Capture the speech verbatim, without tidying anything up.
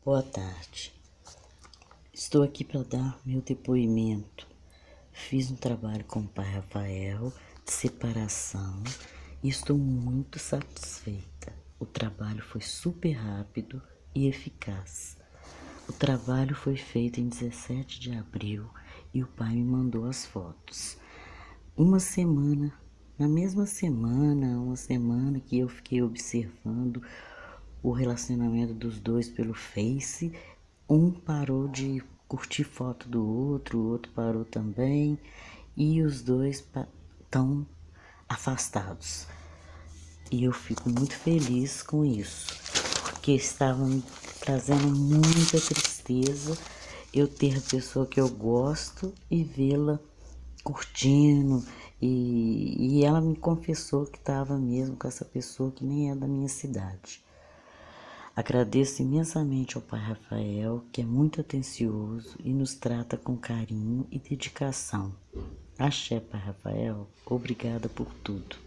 Boa tarde. Estou aqui para dar meu depoimento. Fiz um trabalho com o pai Rafael de separação e estou muito satisfeita. O trabalho foi super rápido e eficaz. O trabalho foi feito em dezessete de abril e o pai me mandou as fotos. Uma semana, na mesma semana, uma semana que eu fiquei observando o relacionamento dos dois pelo Face, um parou de curtir foto do outro, o outro parou também, e os dois estão afastados. E eu fico muito feliz com isso, porque estava me trazendo muita tristeza eu ter a pessoa que eu gosto e vê-la curtindo, e, e ela me confessou que estava mesmo com essa pessoa que nem é da minha cidade. Agradeço imensamente ao pai Rafael, que é muito atencioso e nos trata com carinho e dedicação. Axé, pai Rafael, obrigada por tudo.